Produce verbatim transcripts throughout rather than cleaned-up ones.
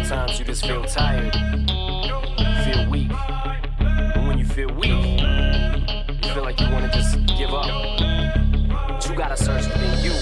Sometimes you just feel tired, feel weak. And when you feel weak, you feel like you wanna just give up. But you gotta search within you.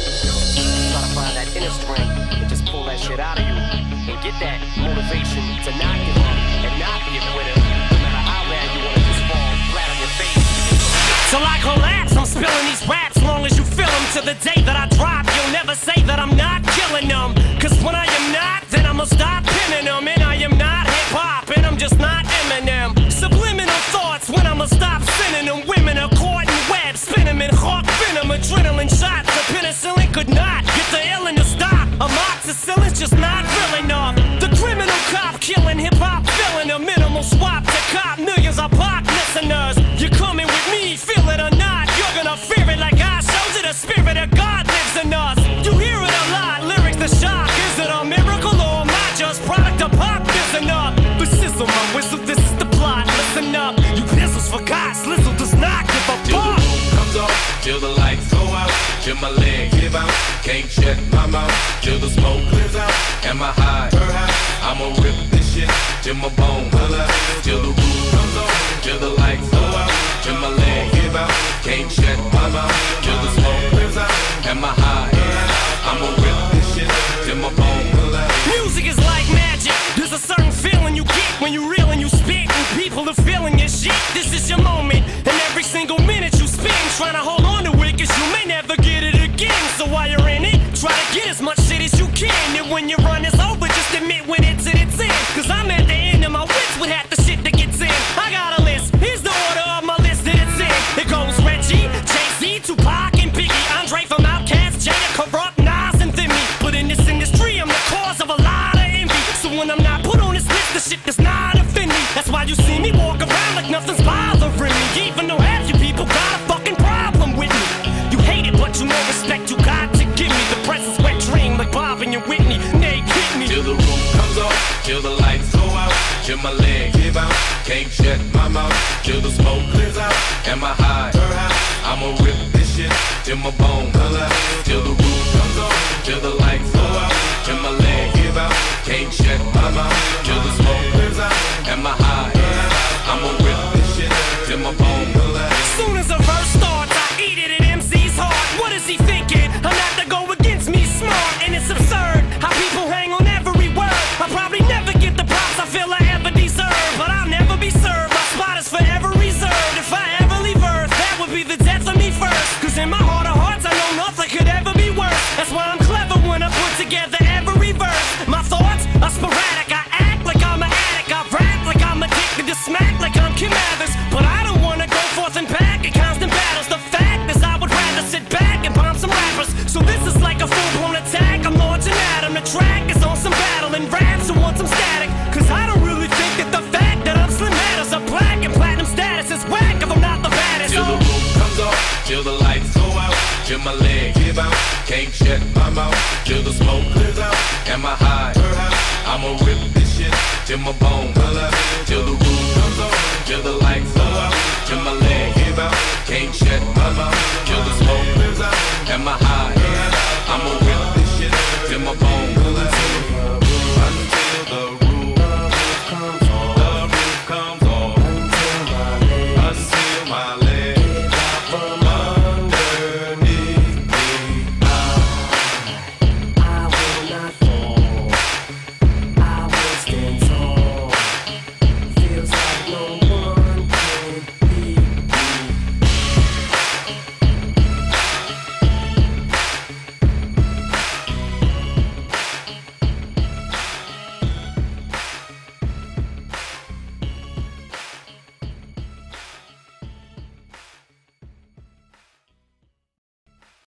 Try to find that inner strength and just pull that shit out of you. And get that motivation to not give up and not be a quitter. No matter how bad you wanna just fall flat on your face. Till I collapse, I'm spilling these raps. Long as you feel them, to the day that I drop, you'll never say that I'm not killing them. Cause when I am not, then I'ma stop pinning them. And I am not hip-hop, and I'm just not Eminem. Subliminal thoughts when I'ma stop sending them. Women are caught in web, spin them in hawk venom. Adrenaline shots, the penicillin could not get the illin to stop. Amoxicillin's just not filling up. The criminal cop killing hip-hop, filling a minimal swap to cop. Millions of pop listeners, you coming with me, feel it or not. You're gonna fear it like I showed you. The spirit of God lives in us. You hear it a lot, lyrics the shock. Is it a miracle or am I just product of pop? Listen up, the sizzle, my whistle, this is the plot. Listen up, you pistols forgot, Slizzle does not give a Till fuck. the roof comes off, till the lights go out, till my leg give out, can't shut my mouth, till the smoke clears out, and my high, I'ma rip this shit, till my bone pull out, till the roof comes off, till the lights go out, till my leg give out, can't shut my mouth, till the smoke clears out, and my high, I'ma rip this shit, till my bone pull out. Music is like magic. There's a certain feeling you get when you reel and you spit, and people are feeling your shit. This is your moment, and every single minute you spend trying to hold on to it, cause you may never get it again. So while you're in it, try to get as much shit as you can. And when your run is over, just admit when it's in its end. Cause I'm at the end of my wits with half the shit that gets in. I got a list, here's the order of my list that it's in. It goes Reggie, Jay-Z, Tupac, and Biggie, Andre from Outkast, Jada, Corrupt, Nas, and Thimmy. But in this industry, I'm the cause of a lot of envy. So when I'm not put on this list, the shit does not offend me. That's why you see me walk around like nothing's bothering me. Even though half you people got a fucking problem with me. You hate it, but you know respect you got to give me. The presence wet dream like Bob and your Whitney. Nay, hit me. Till the roof comes off, till the lights go out, till my leg give out, can't shut my mouth, till the smoke clears out, and my high, I'ma rip this shit, till my bone pull out, till the roof comes off, till the lights go out, till my leg give out, can't shut my mouth, till the smoke clears out, and my high, I'ma rip this shit, till my bone pull out. Soon as a verse starts, I eat it at M C's heart. What is he thinking? I'm not to go against me smart, and it's absurd how people hang on every word. I probably never get the props I feel I ever deserve, but I'll never be served. My spot is forever reserved. If I ever leave Earth, that would be the death of me first. Cause in my heart of hearts, I know nothing could ever be worse. That's why I'm clever when I put together every verse. My thoughts are sporadic. I act like I'm an addict. I rap like I'm addicted to smack like I'm Kim Mathers. But I don't wanna go forth and pack in constant battles. The fact is I would rather sit back and bomb some rappers. So this is like a full-blown attack. I'm launching at 'em. The track is on some battle and raps who want some static. Cause I don't really think that the fact that I'm slim matters. A black and platinum status is whack if I'm not the baddest. Till the roof comes off, till the lights go out, till my leg give out, can't shut my mouth, till the smoke clears out, and my high, I'ma rip this shit, till my bone